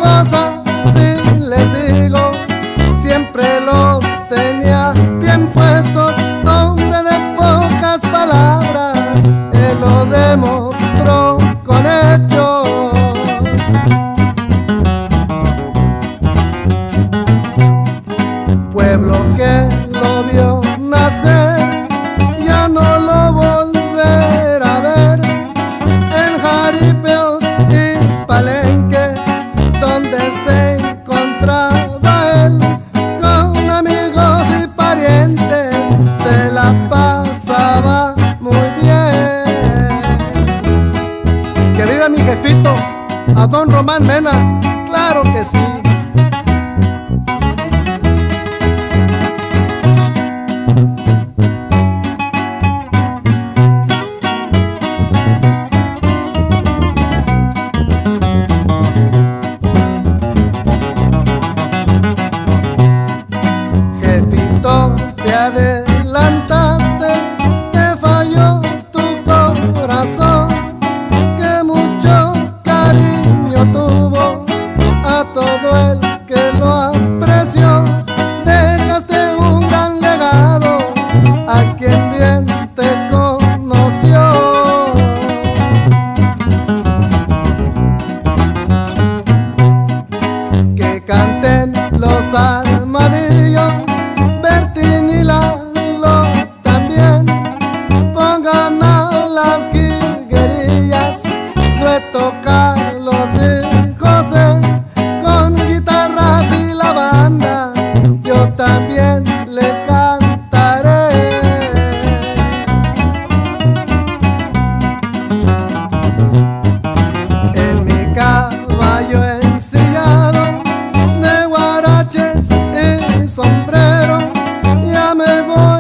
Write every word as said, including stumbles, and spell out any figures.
cosa sí les digo, siempre los tenía bien puestos, donde de pocas palabras él lo demostró con hechos. Pueblo que lo vio nacer ya no lo volverá a ver, en jaripeos y palenques donde se encontraba él con amigos y parientes, se la pasaba muy bien. Que viva mi jefito, a don Román Mena, claro que sí. Jefito, te adelantaste, te falló tu corazón, que mucho cariño tuvo a todo el que lo apreció. Dejaste un gran legado a quien bien te conoció. Que canten los armadillos, Bertín y Lalo también, pongan a las jilguerillas, dueto Carlos y José, con guitarras y la banda, yo también le cantaré. En mi caballo ensillado de guaraches y sombrero, ya me voy